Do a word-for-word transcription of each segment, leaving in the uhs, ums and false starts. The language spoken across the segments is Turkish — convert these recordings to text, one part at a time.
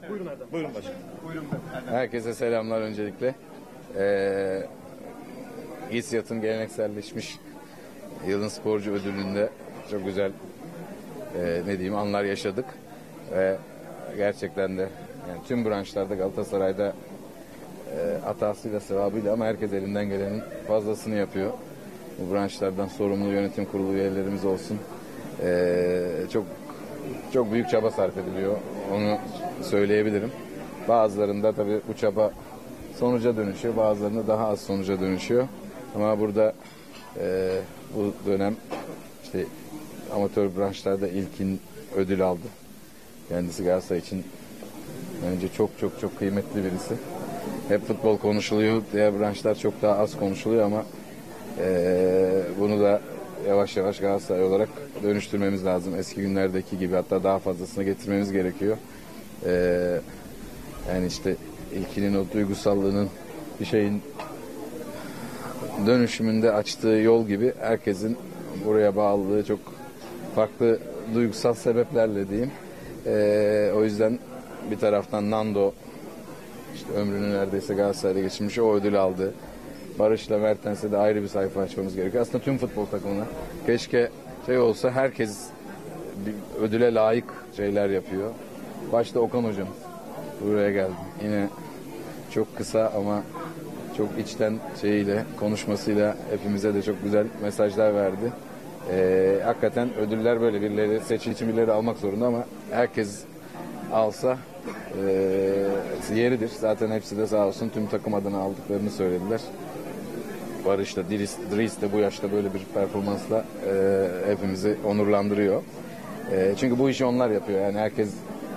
Buyurun Erdem. Buyurun başkanım. Buyurun Erdem. Herkese selamlar öncelikle. Ee, İSYAD'ın gelenekselleşmiş Yılın Sporcu Ödülü'nde çok güzel e, ne diyeyim anlar yaşadık. Ve gerçekten de yani tüm branşlarda Galatasaray'da e, hatasıyla sevabıyla ama herkes elinden gelenin fazlasını yapıyor. Bu branşlardan sorumlu yönetim kurulu üyelerimiz olsun. Ee, çok çok büyük çaba sarf ediliyor. Onu söyleyebilirim. Bazılarında tabii bu çaba sonuca dönüşüyor. Bazılarında daha az sonuca dönüşüyor. Ama burada e, bu dönem işte amatör branşlarda ilkin ödül aldı. Kendisi Galatasaray için bence çok çok çok kıymetli birisi. Hep futbol konuşuluyor. Diğer branşlar çok daha az konuşuluyor ama e, bunu da yavaş yavaş Galatasaray olarak dönüştürmemiz lazım. Eski günlerdeki gibi hatta daha fazlasını getirmemiz gerekiyor. Ee, yani işte ilkinin o duygusallığının bir şeyin dönüşümünde açtığı yol gibi herkesin buraya bağlılığı çok farklı duygusal sebeplerle diyeyim. Ee, o yüzden bir taraftan Nando işte ömrünü neredeyse Galatasaray'da geçirmiş, o ödül aldı. Barış'la Mertens'e de ayrı bir sayfa açmamız gerekiyor. Aslında tüm futbol takımına keşke şey olsa, herkes bir ödüle layık şeyler yapıyor. Başta Okan hocam buraya geldi. Yine çok kısa ama çok içten şeyiyle, konuşmasıyla hepimize de çok güzel mesajlar verdi. Ee, hakikaten ödüller böyle birileri seçil için birileri almak zorunda ama herkes alsa e, yeridir. Zaten hepsi de sağ olsun tüm takım adına aldıklarını söylediler. Barış da, Dries de bu yaşta böyle bir performansla e, hepimizi onurlandırıyor. E, çünkü bu işi onlar yapıyor. Yani herkes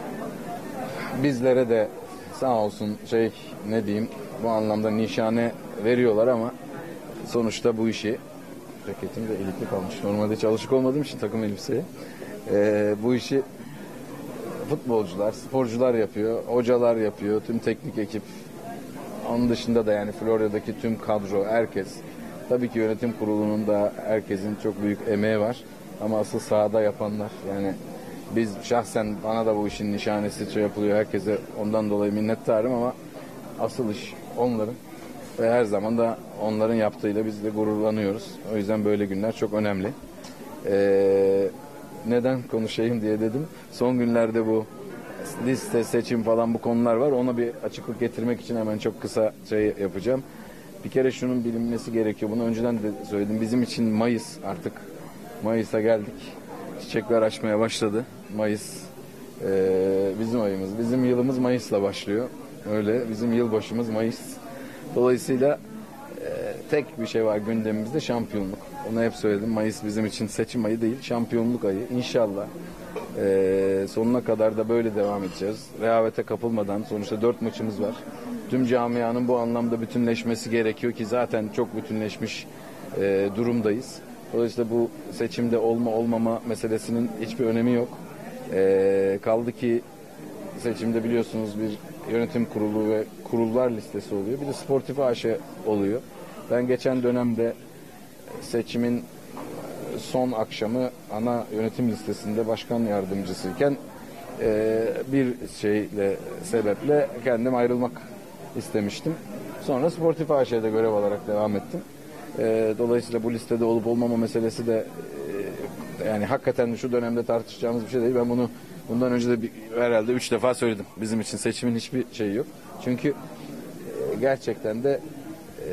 bizlere de sağ olsun şey ne diyeyim bu anlamda nişane veriyorlar ama sonuçta bu işi, ceketim de ilikli kalmış. Normalde hiç alışık olmadığım için takım elbiseye. E, bu işi futbolcular, sporcular yapıyor, hocalar yapıyor, tüm teknik ekip. Onun dışında da yani Florya'daki tüm kadro, herkes. Tabii ki yönetim kurulunun da herkesin çok büyük emeği var. Ama asıl sahada yapanlar. Yani biz şahsen bana da bu işin nişanesi şey yapılıyor. Herkese ondan dolayı minnettarım ama asıl iş onların. Ve her zaman da onların yaptığıyla biz de gururlanıyoruz. O yüzden böyle günler çok önemli. Ee, neden konuşayım diye dedim. Son günlerde bu liste, seçim falan bu konular var. Ona bir açıklık getirmek için hemen çok kısa şey yapacağım. Bir kere şunun bilinmesi gerekiyor. Bunu önceden de söyledim. Bizim için Mayıs, artık Mayıs'a geldik. Çiçekler açmaya başladı. Mayıs e, bizim ayımız. Bizim yılımız Mayıs'la başlıyor. Öyle. Bizim yılbaşımız Mayıs. Dolayısıyla e, tek bir şey var gündemimizde: şampiyonluk. Onu hep söyledim. Mayıs bizim için seçim ayı değil, şampiyonluk ayı. İnşallah Ee, sonuna kadar da böyle devam edeceğiz. Rehavete kapılmadan, sonuçta dört maçımız var. Tüm camianın bu anlamda bütünleşmesi gerekiyor ki zaten çok bütünleşmiş e, durumdayız. Dolayısıyla bu seçimde olma olmama meselesinin hiçbir önemi yok. E, kaldı ki seçimde biliyorsunuz bir yönetim kurulu ve kurullar listesi oluyor. Bir de Sportif A Ş oluyor. Ben geçen dönemde seçimin son akşamı ana yönetim listesinde başkan yardımcısıyken e, bir şeyle sebeple kendim ayrılmak istemiştim. Sonra Sportif A Ş'de görev alarak devam ettim. E, dolayısıyla bu listede olup olmama meselesi de e, yani hakikaten şu dönemde tartışacağımız bir şey değil. Ben bunu bundan önce de bir, herhalde üç defa söyledim. Bizim için seçimin hiçbir şeyi yok. Çünkü e, gerçekten de e,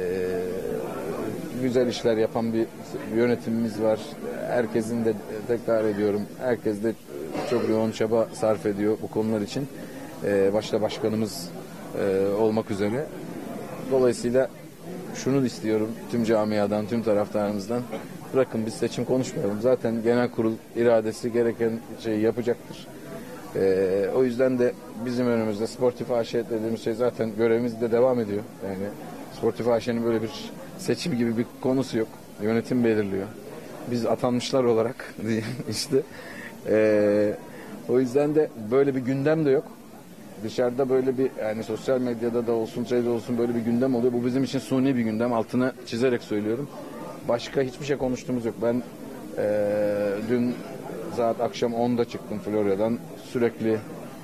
güzel işler yapan bir yönetimimiz var. Herkesin de, tekrar ediyorum, herkes de çok yoğun çaba sarf ediyor bu konular için. Ee, başta başkanımız e, olmak üzere. Dolayısıyla şunu istiyorum tüm camiadan, tüm taraftarımızdan: bırakın biz seçim konuşmayalım. Zaten genel kurul iradesi gereken şeyi yapacaktır. Ee, o yüzden de bizim önümüzde Sportif A Ş dediğimiz şey zaten görevimiz de devam ediyor. Yani Sportif A Ş'nin böyle bir seçim gibi bir konusu yok. Yönetim belirliyor. Biz atanmışlar olarak işte ee, o yüzden de böyle bir gündem de yok. Dışarıda böyle bir, yani sosyal medyada da olsun, şeyde olsun böyle bir gündem oluyor. Bu bizim için suni bir gündem. Altını çizerek söylüyorum. Başka hiçbir şey konuştuğumuz yok. Ben ee, dün saat akşam onda çıktım Florya'dan. Sürekli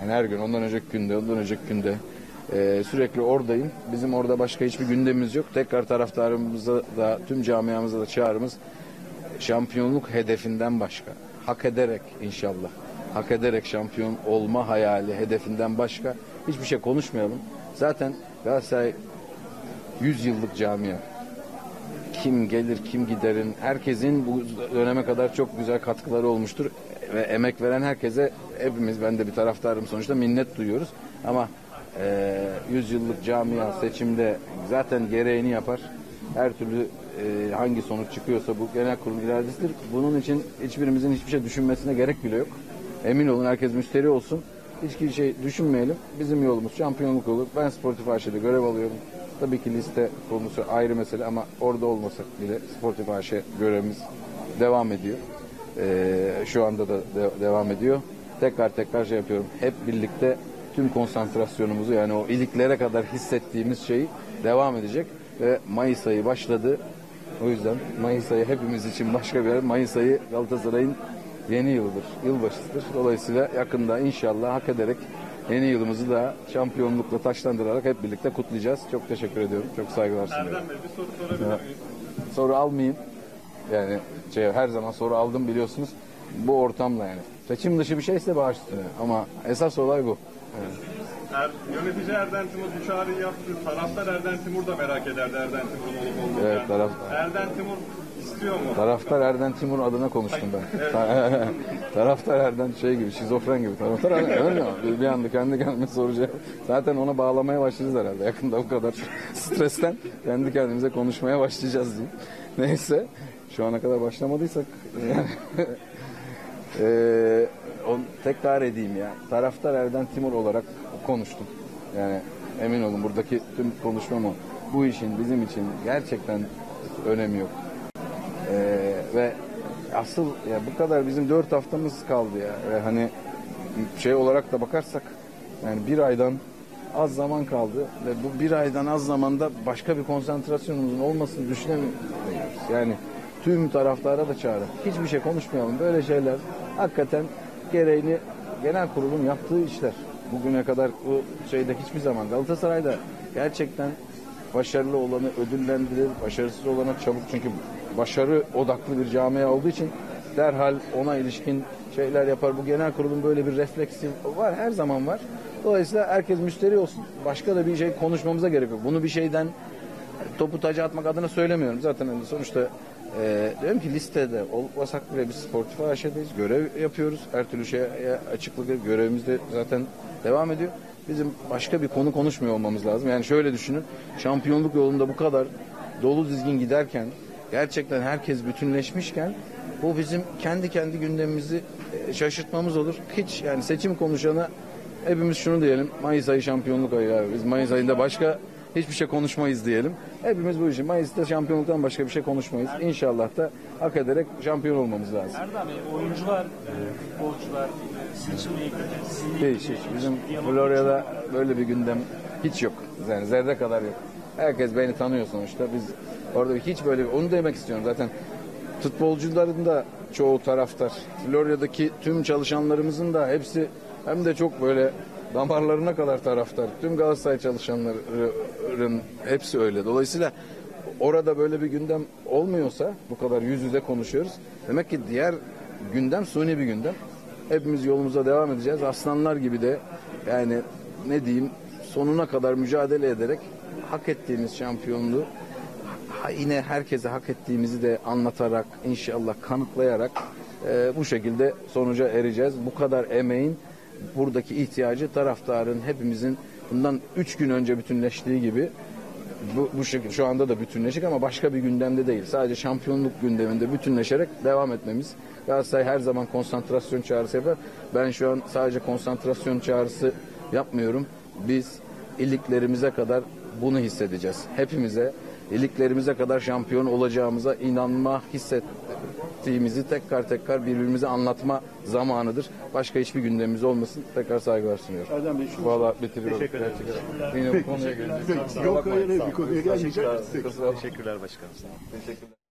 Yani her gün, ondan önceki günde, ondan önceki günde e, sürekli oradayım. Bizim orada başka hiçbir gündemimiz yok. Tekrar taraftarımıza da, tüm camiamıza da çağrımız, şampiyonluk hedefinden başka, hak ederek inşallah, hak ederek şampiyon olma hayali, hedefinden başka hiçbir şey konuşmayalım. Zaten Galatasaray yüz yıllık camia. Kim gelir, kim giderin, herkesin bu döneme kadar çok güzel katkıları olmuştur. Ve emek veren herkese hepimiz, ben de bir taraftarım sonuçta, minnet duyuyoruz. Ama e, yüz yıllık camia seçimde zaten gereğini yapar. Her türlü e, hangi sonuç çıkıyorsa bu genel kurul iradesidir. Bunun için hiçbirimizin hiçbir şey düşünmesine gerek bile yok. Emin olun, herkes müşteri olsun. Hiçbir şey düşünmeyelim. Bizim yolumuz şampiyonluk olur. Ben Sportif A Ş'de görev alıyorum. Tabii ki liste konusu ayrı mesele ama orada olmasak bile Sportif A Ş görevimiz devam ediyor. Ee, şu anda da de, devam ediyor. Tekrar tekrar şey yapıyorum. Hep birlikte tüm konsantrasyonumuzu, yani o iliklere kadar hissettiğimiz şeyi devam edecek. Ve Mayıs ayı başladı. O yüzden Mayıs ayı hepimiz için başka bir yer. Mayıs ayı Galatasaray'ın yeni yılıdır, yılbaşıdır. Dolayısıyla yakında inşallah hak ederek yeni yılımızı da şampiyonlukla taçlandırarak hep birlikte kutlayacağız. Çok teşekkür ediyorum. Çok saygılar sunuyorum. Erdem Bey, bir soru sorabilir miyim? Soru almayayım. Yani şey, her zaman soru aldım biliyorsunuz. Bu ortamla yani. Seçim dışı bir şeyse bağış üstüne. Ama esas olay bu. Evet. Er, yönetici Erden Timur bu çağrıyı yaptı. Taraftar Erden Timur da merak ederdi Erden Timur'un olup olmayacağını. Evet, taraf... Erden Timur istiyor mu? Taraftar Erden Timur adına konuştum ben. Evet. Taraftar Erden şey gibi, şizofren gibi. Taraftar Erden, öyle mi? Bir anda kendi kendime soracağım. Zaten ona bağlamaya başlayacağız herhalde. Yakında bu kadar stresten kendi kendimize konuşmaya başlayacağız diyeyim. Neyse. Şu ana kadar başlamadıysak ee, on, tekrar edeyim ya. Taraftar Erden Timur olarak konuştum. Yani emin olun, buradaki tüm konuşmam o. Bu işin bizim için gerçekten önemi yok. Ee, ve asıl ya bu kadar, bizim dört haftamız kaldı ya. Ve hani şey olarak da bakarsak yani bir aydan az zaman kaldı ve bu bir aydan az zamanda başka bir konsantrasyonumuzun olmasını düşünemiyoruz. Yani tüm taraftara da çağırın. Hiçbir şey konuşmayalım. Böyle şeyler hakikaten gereğini, genel kurulun yaptığı işler. Bugüne kadar bu şeyde hiçbir zaman Galatasaray'da gerçekten başarılı olanı ödüllendirir, başarısız olana çabuk, çünkü başarı odaklı bir camia olduğu için derhal ona ilişkin şeyler yapar. Bu genel kurulun böyle bir refleksi var, her zaman var. Dolayısıyla herkes müşteri olsun. Başka da bir şey konuşmamıza gerek yok. Bunu bir şeyden topu taca atmak adına söylemiyorum. Zaten hani sonuçta e, diyorum ki listede olmasak bile biz Sportif A Ş'deyiz. Görev yapıyoruz. Her türlü şeye açıklık görevimiz de zaten devam ediyor. Bizim başka bir konu konuşmuyor olmamız lazım. Yani şöyle düşünün. Şampiyonluk yolunda bu kadar dolu dizgin giderken, gerçekten herkes bütünleşmişken, bu bizim kendi kendi gündemimizi şaşırtmamız olur. Hiç yani seçim konuşana hepimiz şunu diyelim: Mayıs ayı şampiyonluk ayı abi. Biz Mayıs ayında başka hiçbir şey konuşmayız diyelim. Hepimiz bu işin Mayıs'ta şampiyonluktan başka bir şey konuşmayız. İnşallah da hak ederek şampiyon olmamız lazım. Erdem Bey, oyuncular, futbolcular seçimle ilgili sizinle Değişik. Bizim Florya'da böyle bir gündem hiç yok. Yani zerre kadar yok. Herkes beni tanıyor sonuçta. Biz orada hiç böyle, onu demek istiyorum zaten. Futbolcuların da çoğu taraftar. Florya'daki tüm çalışanlarımızın da hepsi hem de çok böyle damarlarına kadar taraftar. Tüm Galatasaray çalışanların hepsi öyle. Dolayısıyla orada böyle bir gündem olmuyorsa, bu kadar yüz yüze konuşuyoruz. Demek ki diğer gündem suni bir gündem. Hepimiz yolumuza devam edeceğiz. Aslanlar gibi de, yani ne diyeyim, sonuna kadar mücadele ederek hak ettiğimiz şampiyonluğu ha, yine herkese hak ettiğimizi de anlatarak, inşallah kanıtlayarak e, bu şekilde sonuca ereceğiz. Bu kadar emeğin buradaki ihtiyacı taraftarın, hepimizin bundan üç gün önce bütünleştiği gibi bu, bu şekilde şu anda da bütünleşik ama başka bir gündemde değil. Sadece şampiyonluk gündeminde bütünleşerek devam etmemiz. Galatasaray her zaman konsantrasyon çağrısı yapar. Ben şu an sadece konsantrasyon çağrısı yapmıyorum. Biz iliklerimize kadar bunu hissedeceğiz. Hepimize iliklerimize kadar şampiyon olacağımıza inanma, hissettiğimizi tekrar tekrar birbirimize anlatma zamanıdır. Başka hiçbir gündemimiz olmasın. Tekrar saygılar sunuyorum. Erdem Bey, şu Valla bitiriyorum. Teşekkür ederim. Yine bu konuya geleceğiz. Yok, hayır, hayır, bir konuya gelmeyeceğiz. Teşekkürler. Teşekkürler başkanım. Sağ olun. Teşekkürler.